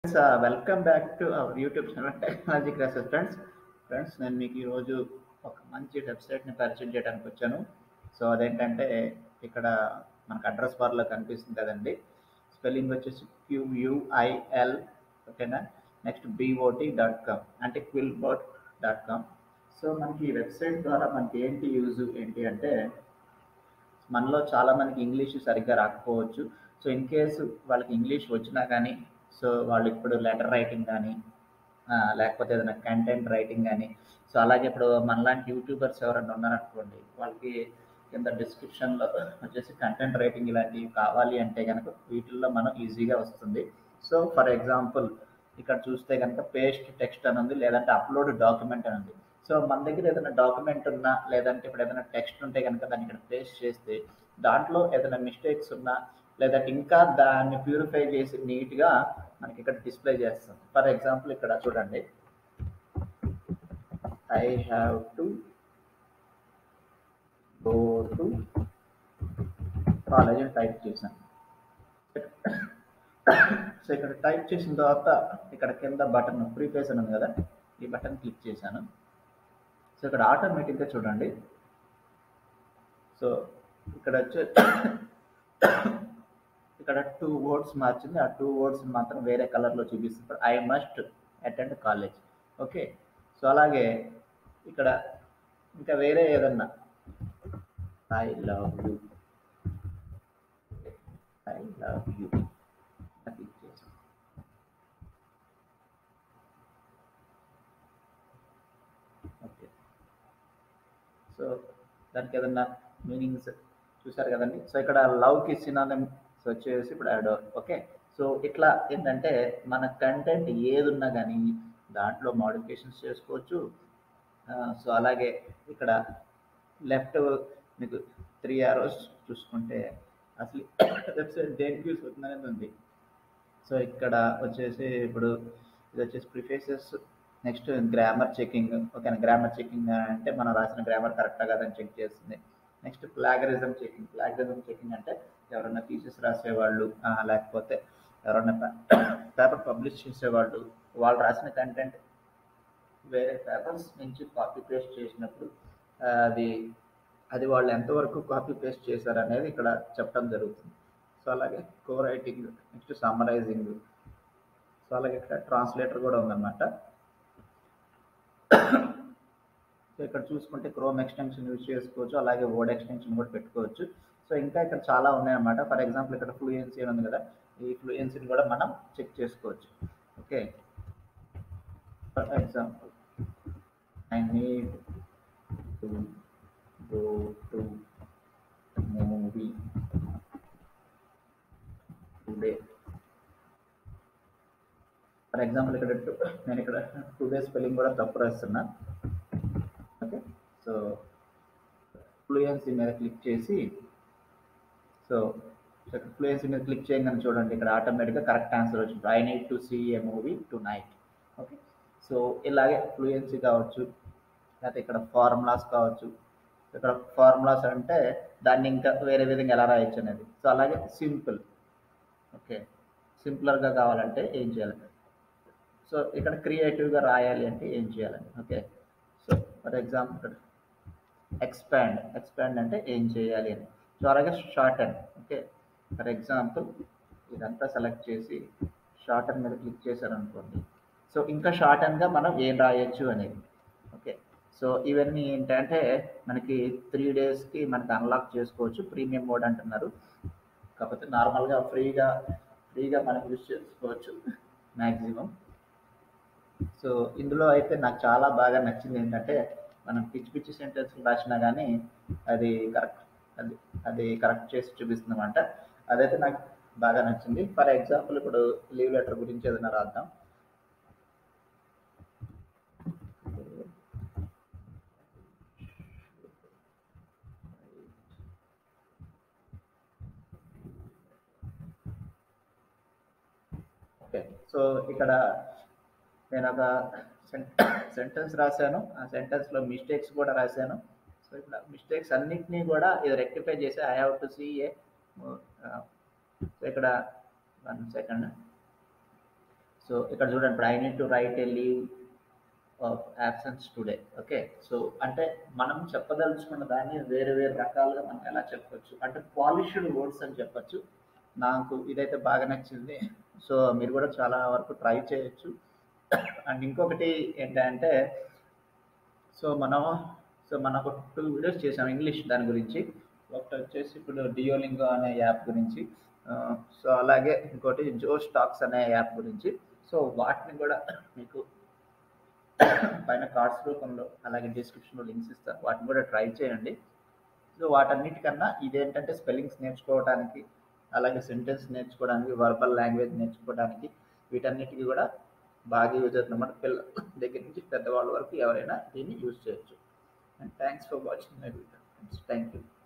Welcome back to our YouTube channel technology classes friends నేను మీకు ఈరోజు ఒక మంచి వెబ్సైట్ని పరిచయం చేయడానికి వచ్చాను. సో అదేంటంటే ఇక్కడ మనకు అడ్రస్ బార్లో కనిపిస్తుంది కదండి. స్పెల్లింగ్ వచ్చేసి QUIL, ఓకేనా. నెక్స్ట్ BOT.com అంటే quillbot.com. సో మనకి ఈ వెబ్సైట్ ద్వారా మనకి ఏంటి యూజ్ ఏంటి అంటే, మనలో చాలా మందికి ఇంగ్లీష్ సరిగ్గా రాకపోవచ్చు. సో ఇన్ కేసు వాళ్ళకి ఇంగ్లీష్ వచ్చినా కానీ, సో వాళ్ళు ఇప్పుడు లెటర్ రైటింగ్ కానీ లేకపోతే ఏదైనా కంటెంట్ రైటింగ్ కానీ, సో అలాగే ఇప్పుడు మనలాంటి యూట్యూబర్స్ ఎవరైనా ఉన్నారనుకోండి, వాళ్ళకి కింద డిస్క్రిప్షన్లో వచ్చేసి కంటెంట్ రైటింగ్ ఇలాంటివి కావాలి అంటే కనుక వీటిల్లో మనం ఈజీగా వస్తుంది. సో ఫర్ ఎగ్జాంపుల్ ఇక్కడ చూస్తే కనుక పేస్ట్ టెక్స్ట్ అని ఉంది, లేదంటే అప్లోడ్ డాక్యుమెంట్ అని ఉంది. సో మన దగ్గర ఏదైనా డాక్యుమెంట్ ఉన్నా, లేదంటే ఇప్పుడు ఏదైనా టెక్స్ట్ ఉంటే కనుక దాన్ని ఇక్కడ పేస్ట్ చేస్తే దాంట్లో ఏదైనా మిస్టేక్స్ ఉన్నా, లేదంటే ఇంకా దాన్ని ప్యూరిఫై చేసి నీట్గా మనకి ఇక్కడ డిస్ప్లే చేస్తాం. ఫర్ ఎగ్జాంపుల్ ఇక్కడ చూడండి, I have to go to college అని టైప్ చేశాను. సో ఇక్కడ టైప్ చేసిన తర్వాత ఇక్కడ కింద బటన్ ప్రీఫేస్ అని ఉంది కదా, ఈ బటన్ క్లిక్ చేశాను. సో ఇక్కడ ఆటోమేటిక్గా చూడండి, సో ఇక్కడ వచ్చే ఇక్కడ 2 వర్డ్స్ మార్చింది. ఆ 2 వర్డ్స్ మాత్రం వేరే కలర్లో చూపిస్తుంది. I must attend college. Okay, so అలాగే ఇక్కడ ఇంకా వేరే ఏదన్నా I love you, I love you click చేసాం. ఓకే, సో దానికి ఏదన్నా మీనింగ్స్ చూసారు కదండి. సో ఇక్కడ లవ్కి సినానిమ్ వచ్చేసి ఇప్పుడు యాడ్. ఓకే, సో ఇట్లా ఏంటంటే మన కంటెంట్ ఏది ఉన్నా కానీ దాంట్లో మోడిఫికేషన్స్ చేసుకోవచ్చు. సో అలాగే ఇక్కడ లెఫ్ట్ మీకు 3 arrows చూసుకుంటే అసలు వెబ్సైట్ దేనికి యూస్ అవుతుంది అనేది ఉంది. సో ఇక్కడ వచ్చేసి ఇప్పుడు ఇది వచ్చేసి ప్రిఫేసెస్, నెక్స్ట్ గ్రామర్ చెకింగ్. ఓకేనా, గ్రామర్ చెకింగ్ అంటే మనం రాసిన గ్రామర్ కరెక్టా కాదని చెక్ చేస్తుంది. నెక్స్ట్ ప్లాగరిజం చెకింగ్ అంటే ఎవరైనా థీసిస్ రాసేవాళ్ళు, లేకపోతే ఎవరైనా పేపర్ పబ్లిష్ చేసేవాళ్ళు, వాళ్ళు రాసిన కంటెంట్ వేరే పేపర్స్ నుంచి కాపీ పేస్ట్ చేసినప్పుడు అది అది వాళ్ళు ఎంతవరకు కాపీ పేస్ట్ చేశారు అనేది ఇక్కడ చెప్పడం జరుగుతుంది. సో అలాగే co writing, next summarising, so అలాగే ఇక్కడ ట్రాన్స్లేటర్ కూడా ఉందన్నమాట. సో ఇక్కడ చూసుకుంటే క్రోమ్ ఎక్స్టెన్షన్ యూజ్ చేసుకోవచ్చు, అలాగే వర్డ్ ఎక్స్టెన్షన్ కూడా పెట్టుకోవచ్చు. సో ఇంకా ఇక్కడ చాలా ఉన్నాయన్నమాట. ఫర్ ఎగ్జాంపుల్ ఇక్కడ ఫ్లూయెన్సీ ఉంది కదా, ఈ ఫ్లూయెన్సీని కూడా మనం చెక్ చేసుకోవచ్చు. Okay, for example I need to go to movie today. For example ఇక్కడ నేను ఇక్కడ టుడే స్పెల్లింగ్ కూడా తప్పు రాస్తున్నా. ఓకే, సో ఫ్లూయెన్సీ మీద క్లిక్ చేసి, సో ఫ్లూయెన్సీ మీద క్లిక్ చేయగానే చూడండి ఇక్కడ ఆటోమేటిక్గా కరెక్ట్ ఆన్సర్ వచ్చింది. I need to see a movie tonight. Okay, so ఇలాగే ఫ్లూయెన్సీ కావచ్చు, లేకపోతే ఇక్కడ ఫార్ములాస్ కావచ్చు. ఇక్కడ ఫార్ములాస్ అంటే దాన్ని ఇంకా వేరే విధంగా ఎలా రాయొచ్చు అనేది. సో అలాగే సింపుల్. ఓకే, సింపులర్గా కావాలంటే ఏం చేయాలి. సో ఇక్కడ క్రియేటివ్గా రాయాలి అంటే ఏం చేయాలండి. ఓకే, సో ఫర్ ఎగ్జాంపుల్ ఇక్కడ ఎక్స్పాండ్ అంటే ఏం చేయాలి అని. సో అలాగే షార్టన్. ఓకే, ఫర్ ఎగ్జాంపుల్ ఇదంతా సెలెక్ట్ చేసి షార్టన్ మీద క్లిక్ చేశారనుకోండి, సో ఇంకా షార్టన్గా మనం ఏం రాయొచ్చు అనేది. ఓకే, సో ఇవన్నీ ఏంటంటే మనకి 3 daysకి మనకి అన్లాక్ చేసుకోవచ్చు. ప్రీమియం మోడ్ అంటున్నారు, కాకపోతే నార్మల్గా ఫ్రీగా మనం యూజ్ చేసుకోవచ్చు మ్యాక్సిమం. సో ఇందులో అయితే నాకు చాలా బాగా నచ్చింది ఏంటంటే, మనం పిచ్చి సెంటెన్స్ రాసినా కానీ అది కరెక్ట్ చేసి చూపిస్తుందన్నమాట. అదైతే నాకు బాగా నచ్చింది. ఫర్ ఎగ్జాంపుల్ ఇప్పుడు లీవ్ లెటర్ గురించి ఏదైనా రాద్దాం. ఓకే, సో ఇక్కడ నేను ఒక సెంటెన్స్ రాశాను, ఆ సెంటెన్స్లో మిస్టేక్స్ కూడా రాశాను. సో ఇక్కడ మిస్టేక్స్ అన్నిటినీ కూడా ఇది రెక్టిఫై చేసి I have to see a. So ఇక్కడ 1 second. సో ఇక్కడ చూడండి, ఇప్పుడు I need to write a leave of absence today. Okay, so అంటే మనం చెప్పదలుచుకున్న దాన్ని వేరే వేరే రకాలుగా మనం ఎలా చెప్పొచ్చు అంటే పాలిష్డ్ వర్డ్స్ అని చెప్పొచ్చు. నాకు ఇదైతే బాగా నచ్చింది. సో మీరు కూడా చాలా వరకు ట్రై చేయొచ్చు. అండ్ ఇంకొకటి ఏంటంటే, సో మనం మనం ఒక 2 వీడియోస్ చేసాం ఇంగ్లీష్ దాని గురించి. ఒకటి వచ్చేసి ఇప్పుడు డియోలింగో అనే యాప్ గురించి, సో అలాగే ఇంకోటి జో స్టాక్స్ అనే యాప్ గురించి. సో వాటిని కూడా మీకు పైన కార్డ్స్ రూపంలో అలాగే డిస్క్రిప్షన్లో లింక్స్ ఇస్తాను, వాటిని కూడా ట్రై చేయండి. సో వాటన్నిటికన్నా ఇదేంటంటే స్పెల్లింగ్స్ నేర్చుకోవడానికి, అలాగే సెంటెన్స్ నేర్చుకోవడానికి, వర్బల్ లాంగ్వేజ్ నేర్చుకోవడానికి, వీటన్నిటికీ కూడా బాగా యూజ్ అవుతుందన్నమాట. పిల్లల దగ్గర నుంచి పెద్దవాళ్ళ వరకు ఎవరైనా దీన్ని యూజ్ చేయొచ్చు. And thanks for watching my video. Thank you.